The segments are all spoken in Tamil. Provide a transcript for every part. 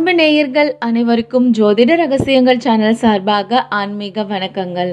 அன்பு நேயர்கள் அனைவருக்கும் ஜோதிட ரகசியங்கள் சேனல் சார்பாக ஆன்மீக வணக்கங்கள்.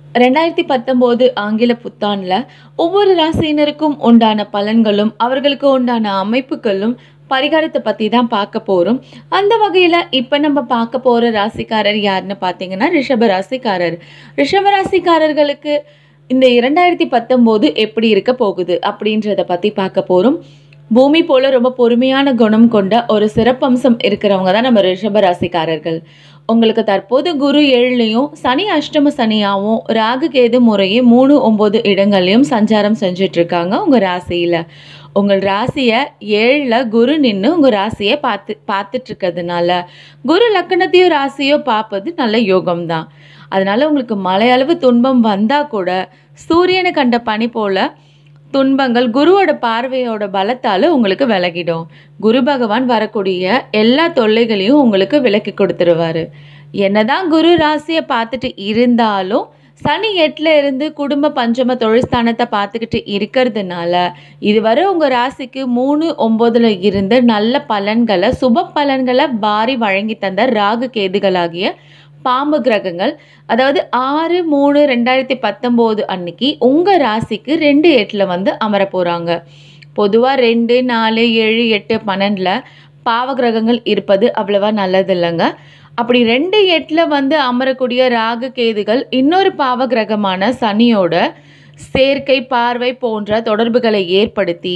2019 ஆங்கில புத்தாண்டில் ஒவ்வொரு ராசியினருக்கும் உண்டான பலன்களும் அவர்களுக்கு உண்டான அமைப்புகளும் பரிகாரத்தை பற்றி தான் பார்க்க போகிறோம். அந்த வகையில் இப்போ நம்ம பார்க்க போகிற ராசிக்காரர் யாருன்னு பார்த்தீங்கன்னா ரிஷப ராசிக்காரர். ரிஷப ராசிக்காரர்களுக்கு இந்த 2019 எப்படி இருக்க போகுது அப்படின்றத பற்றி பார்க்க போகிறோம். பூமி போல ரொம்ப பொறுமையான குணம் கொண்ட ஒரு சிறப்பம்சம் இருக்கிறவங்க தான் நம்ம ரிஷப ராசிக்காரர்கள். உங்களுக்கு தற்போது குரு 7லையும் சனி அஷ்டம சனியாகவும் ராகு கேது முறையே 3, 9 இடங்கள்லையும் சஞ்சாரம் செஞ்சுட்டு இருக்காங்க உங்கள் ராசியில். உங்கள் ராசியை 7ல் குரு நின்று உங்கள் ராசியை பார்த்துட்டு இருக்கிறதுனால குரு லக்கணத்தையோ ராசியோ பார்ப்பது நல்ல யோகம்தான். அதனால உங்களுக்கு மலையளவு துன்பம் வந்தால் கூட சூரியனை கண்ட பனி போல துன்பங்கள் குருவோட பார்வையோட பலத்தால் உங்களுக்கு விலகிடும். குரு பகவான் வரக்கூடிய எல்லா தொல்லைகளையும் உங்களுக்கு விலக்கி கொடுத்துருவாரு. என்னதான் குரு ராசியை பார்த்துட்டு இருந்தாலும் சனி 8ல் இருந்து குடும்ப பஞ்சம தொழில்ஸ்தானத்தை பார்த்துக்கிட்டு இருக்கிறதுனால இதுவரை உங்கள் ராசிக்கு 3, 9ல் இருந்து நல்ல பலன்களை சுப பலன்களை வாரி வழங்கி தந்த ராகு கேதுகளாகிய பாம்பு கிரகங்கள், அதாவது 6, 3, 2019 அன்னைக்கு உங்கள் ராசிக்கு 2, 8ல் வந்து அமர போகிறாங்க. பொதுவாக 2, 4, 7, 8, 12 பாவ கிரகங்கள் இருப்பது அவ்வளவா நல்லது இல்லைங்க. அப்படி 2, 8ல் வந்து அமரக்கூடிய ராகு கேதுகள் இன்னொரு பாவ கிரகமான சனியோட சேர்க்கை பார்வை போன்ற தொடர்புகளை ஏற்படுத்தி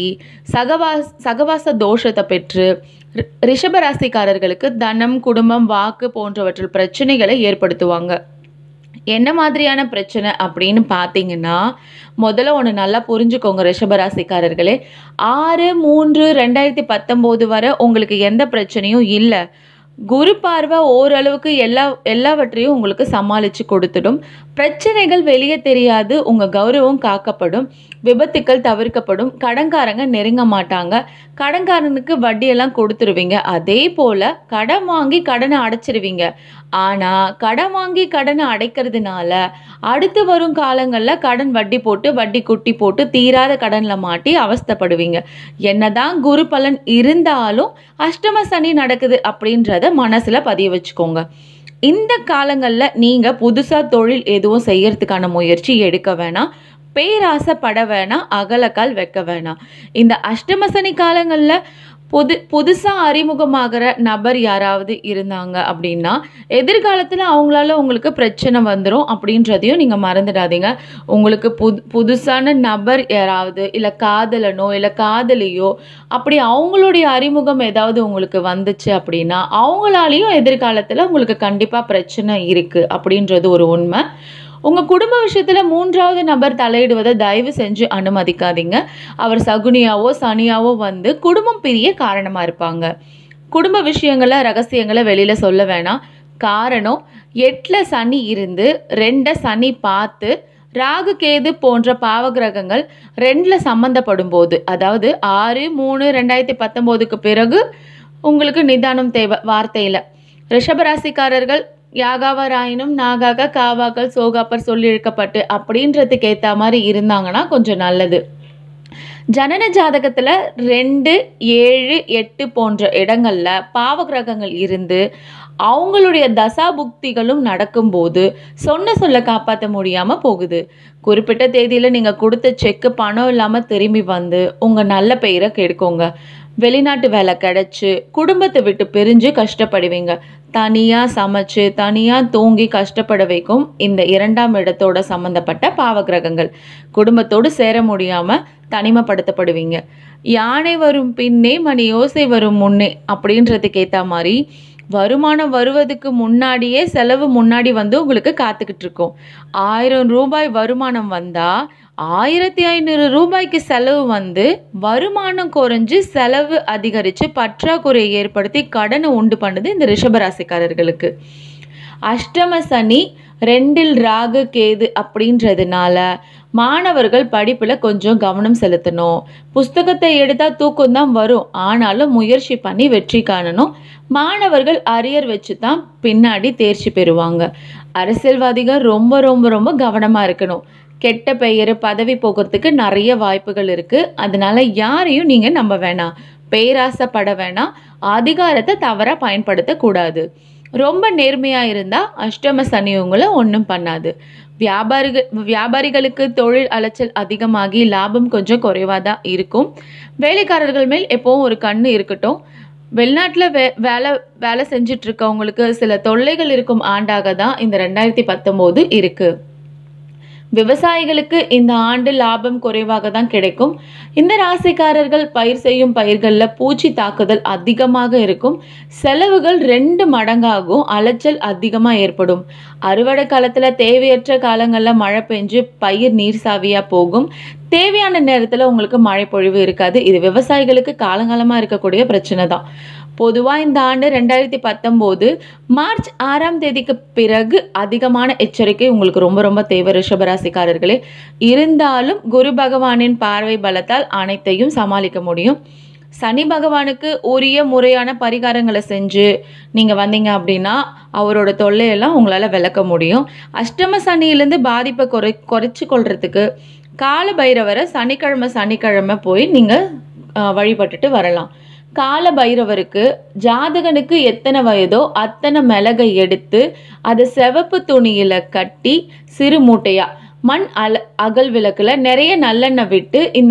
சகவாச தோஷத்தை பெற்று ரிஷபராசிக்காரர்களுக்கு தனம், குடும்பம், வாக்கு போன்றவற்றில் பிரச்சனைகளை ஏற்படுத்துவாங்க. என்ன மாதிரியான பிரச்சனை அப்படின்னு பார்த்தீங்கன்னா, முதல்ல ஒன்று நல்லா புரிஞ்சுக்கோங்க ரிஷபராசிக்காரர்களே. 6, 3, 2019 வரை உங்களுக்கு எந்த பிரச்சனையும் இல்லை. குரு பார்வை ஓரளவுக்கு எல்லாவற்றையும் உங்களுக்கு சமாளித்து கொடுத்துடும். பிரச்சனைகள் வெளியே தெரியாது. உங்கள் கௌரவம் காக்கப்படும். விபத்துக்கள் தவிர்க்கப்படும். கடன்காரங்க நெருங்க மாட்டாங்க. கடன்காரனுக்கு வட்டியெல்லாம் கொடுத்துருவீங்க. அதே போல் கடன் வாங்கி கடனை அடைச்சிருவீங்க. ஆனால் கடன் வாங்கி கடனை அடைக்கிறதுனால அடுத்து வரும் காலங்களில் கடன் வட்டி போட்டு வட்டி குட்டி போட்டு தீராத கடனில் மாட்டி அவஸ்தைப்படுவீங்க. என்னதான் குரு பலன் இருந்தாலும் அஷ்டம சனி நடக்குது அப்படின்றத மனசில் பதிய வச்சுக்கோங்க. இந்த காலங்களில் நீங்கள் புதுசாக தொழில் எதுவும் செய்யறதுக்கான முயற்சி எடுக்க வேணாம். பேராசைப்பட வேணாம். அகலக்கால் வைக்க வேணாம். இந்த அஷ்டம சனி காலங்களில் புதுசாக அறிமுகமாகிற நபர் யாராவது இருந்தாங்க அப்படின்னா எதிர்காலத்தில் அவங்களால உங்களுக்கு பிரச்சனை வந்துடும் அப்படின்றதையும் நீங்கள் மறந்துடாதீங்க. உங்களுக்கு புதுசான நபர் யாராவது இல்லை காதலனோ இல்லை காதலியோ அப்படி அவங்களுடைய அறிமுகம் ஏதாவது உங்களுக்கு வந்துச்சு அப்படின்னா அவங்களாலையும் எதிர்காலத்தில் உங்களுக்கு கண்டிப்பாக பிரச்சனை இருக்குது அப்படின்றது ஒரு உண்மை. உங்கள் குடும்ப விஷயத்தில் 3வது நபர் தலையிடுவதை தயவு செஞ்சு அனுமதிக்காதீங்க. அவர் சகுனியாவோ சனியாவோ வந்து குடும்பம் பிரிய காரணமாக இருப்பாங்க. குடும்ப விஷயங்களை ரகசியங்களை வெளியில் சொல்ல வேணாம். காரணம் 8ல் சனி இருந்து 2 சனி பார்த்து ராகு கேது போன்ற பாவகிரகங்கள் 2ல் சம்மந்தப்படும் போது, அதாவது 6, 3, 2019க்கு பிறகு உங்களுக்கு நிதானம் தேவை. வார்த்தையில் ரிஷபராசிக்காரர்கள் யாகாவராயினும் நாகாக காவாக்கள் சோகாப்பர் சொல்லி இழுக்கப்பட்டு அப்படின்றதுக்கு ஏற்ற மாதிரி இருந்தாங்கன்னா கொஞ்சம் நல்லது. ஜனன ஜாதகத்தில் 2, 7, 8 போன்ற இடங்களில் பாவகிரகங்கள் இருந்து அவங்களுடைய தசாபுக்திகளும் நடக்கும்போது சொல்ல காப்பாற்ற முடியாமல் போகுது. குறிப்பிட்ட தேதியில் நீங்கள் கொடுத்த செக்கு பணம் இல்லாமல் திரும்பி வந்து உங்கள் நல்ல பெயரை கெடுக்கோங்க. வெளிநாட்டு வேலை கிடைச்சி குடும்பத்தை விட்டு பிரிஞ்சு கஷ்டப்படுவீங்க. தனியாக சமைச்சு தனியாக தூங்கி கஷ்டப்பட வைக்கும் இந்த 2ஆம் இடத்தோட சம்மந்தப்பட்ட பாவகிரகங்கள். குடும்பத்தோடு சேர முடியாமல் தனிமைப்படுத்தப்படுவீங்க. யானை வரும் பின்னே மணி யோசை வரும் முன்னே அப்படின்றதுக்கு ஏற்ற மாதிரி வருமானம் வருவதுக்கு முன்னாடியே செலவு முன்னாடி வந்து உங்களுக்கு காத்துக்கிட்டு இருக்கும். 1000 ரூபாய் வருமானம் வந்தால் 1500 ரூபாய்க்கு செலவு வந்து வருமானம் குறைஞ்சு செலவு அதிகரித்து பற்றாக்குறையை ஏற்படுத்தி கடனை உண்டு பண்ணுது இந்த ரிஷபராசிக்காரர்களுக்கு. அஷ்டம சனி 2ல் ராகு கேது அப்படின்றதுனால மாணவர்கள் படிப்பில் கொஞ்சம் கவனம் செலுத்தணும். புஸ்தகத்தை எடுத்தால் தூக்கம் தான் வரும். ஆனாலும் முயற்சி பண்ணி வெற்றி காணணும். மாணவர்கள் அரியர் வச்சு தான் பின்னாடி தேர்ச்சி பெறுவாங்க. அரசியல்வாதிகள் ரொம்ப ரொம்ப ரொம்ப கவனமாக இருக்கணும். கெட்ட பெயர் பதவி போகிறதுக்கு நிறைய வாய்ப்புகள் இருக்குது. அதனால யாரையும் நீங்கள் நம்ப வேணாம். பேராசைப்பட வேணாம், அதிகாரத்தை தவறாக பயன்படுத்தக்கூடாது. ரொம்ப நேர்மையாக இருந்தால் அஷ்டம சனி உங்களை ஒன்றும் பண்ணாது. வியாபாரிகளுக்கு தொழில் அலைச்சல் அதிகமாகி லாபம் கொஞ்சம் குறைவாக தான் இருக்கும். வேலைக்காரர்கள் மேல் எப்போவும் ஒரு கண்ணு இருக்கட்டும். வெளிநாட்டில் வேலை செஞ்சுட்டு இருக்கவங்களுக்கு சில தொல்லைகள் இருக்கும் ஆண்டாக தான் இந்த 2019 இருக்கு. விவசாயிகளுக்கு இந்த ஆண்டு லாபம் குறைவாக தான் கிடைக்கும். இந்த ராசிக்காரர்கள் பயிர் செய்யும் பயிர்களில் பூச்சி தாக்குதல் அதிகமாக இருக்கும். செலவுகள் 2 மடங்காகும். அலைச்சல் அதிகமாக ஏற்படும். அறுவடை காலத்தில் தேவையற்ற காலங்களில் மழை பெஞ்சு பயிர் நீர் சாவியாக போகும். தேவையான நேரத்தில் உங்களுக்கு மழை பொழிவு இருக்காது. இது விவசாயிகளுக்கு காலங்காலமாக இருக்கக்கூடிய பிரச்சனை தான். பொதுவாக இந்த ஆண்டு 2019 மார்ச் 6ஆம் தேதிக்கு பிறகு அதிகமான எச்சரிக்கை உங்களுக்கு ரொம்ப ரொம்ப தேவை ரிஷபராசிக்காரர்களே. இருந்தாலும் குரு பகவானின் பார்வை பலத்தால் அனைத்தையும் சமாளிக்க முடியும். சனி பகவானுக்கு உரிய முறையான பரிகாரங்களை செஞ்சு நீங்கள் வந்தீங்க அப்படின்னா அவரோட தொல்லையெல்லாம் உங்களால் விளக்க முடியும். அஷ்டம சனியிலேருந்து பாதிப்பை குறைச்சி கொள்றதுக்கு கால பைரவரை சனிக்கிழமை போய் நீங்கள் வழிபட்டுட்டு வரலாம். கால பைரவருக்கு ஜாதகனுக்கு எத்தனை வயதோ அத்தனை மிளகை எடுத்து அதை சிவப்பு துணியில் கட்டி சிறு மூட்டையாக மண் அகல் விளக்குல நிறைய நல்லெண்ணெய் விட்டு இந்த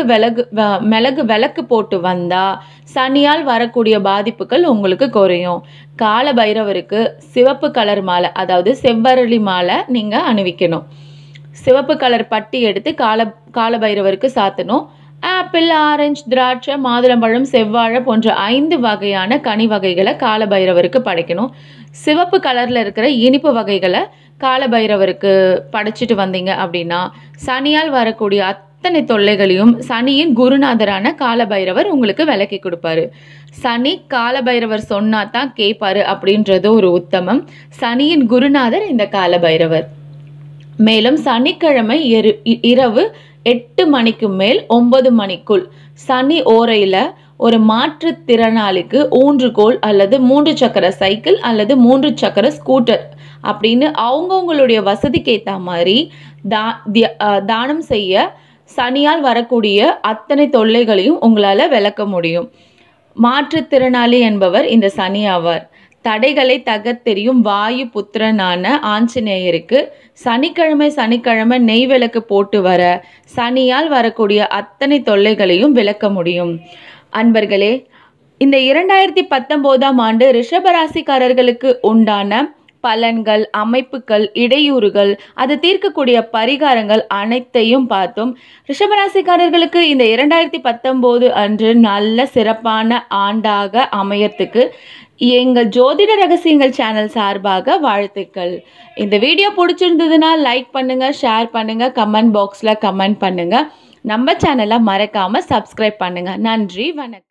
மிளகு விளக்கு போட்டு வந்தால் சனியால் வரக்கூடிய பாதிப்புகள் உங்களுக்கு குறையும். கால பைரவருக்கு சிவப்பு கலர் மாலை, அதாவது செவ்வரளி மாலை நீங்கள் அணிவிக்கணும். சிவப்பு கலர் பட்டி எடுத்து கால பைரவருக்கு சாத்தணும். ஆப்பிள், ஆரஞ்சு, திராட்சை, மாதுளம்பழம், செவ்வாழை போன்ற 5 வகையான கனி வகைகளை கால பைரவருக்கு படைக்கணும். சிவப்பு கலரில் இருக்கிற இனிப்பு வகைகளை கால பைரவருக்கு படைச்சிட்டு வந்தீங்க அப்படின்னா சனியால் வரக்கூடிய அத்தனை தொல்லைகளையும் சனியின் குருநாதரான கால பைரவர் உங்களுக்கு விலக்கி கொடுப்பாரு. சனி கால பைரவர் சொன்னா தான் கேட்பாரு அப்படின்றது ஒரு உத்தமம். சனியின் குருநாதர் இந்த கால பைரவர். மேலும் சனிக்கிழமை இரவு 8 மணிக்கு மேல் 9 மணிக்குள் சனி ஓரையில் ஒரு மாற்றுத்திறனாளிக்கு ஊன்றுகோல் அல்லது 3 சக்கர சைக்கிள் அல்லது 3 சக்கர ஸ்கூட்டர் அப்படின்னு அவங்கவுங்களுடைய வசதிக்கு ஏற்ற மாதிரி தானம் செய்ய சனியால் வரக்கூடிய அத்தனை தொல்லைகளையும் உங்களால் விளக்க முடியும். மாற்றுத்திறனாளி என்பவர் இந்த சனி ஆவார். தடைகளை தகர்த்தெறியும் வாயு புத்திரனான ஆஞ்சநேயருக்கு சனிக்கிழமை நெய் விளக்கு போட்டு வர சனியால் வரக்கூடிய அத்தனை தொல்லைகளையும் விளக்க முடியும். அன்பர்களே, இந்த 2019ஆம் ஆண்டு ரிஷபராசிக்காரர்களுக்கு உண்டான பலன்கள், அமைப்புகள், இடையூறுகள், அது தீர்க்கக்கூடிய பரிகாரங்கள் அனைத்தையும் பார்த்தோம். ரிஷபராசிக்காரர்களுக்கு இந்த 2019 அன்று நல்ல சிறப்பான ஆண்டாக அமையறதுக்கு எங்கள் ஜோதிட ரகசியங்கள் சேனல் சார்பாக வாழ்த்துக்கள். இந்த வீடியோ பிடிச்சிருந்ததுன்னா லைக் பண்ணுங்கள், ஷேர் பண்ணுங்கள், கமெண்ட் பாக்ஸில் கமெண்ட் பண்ணுங்கள். நம்ம சேனலை மறக்காமல் சப்ஸ்கிரைப் பண்ணுங்கள். நன்றி, வணக்கம்.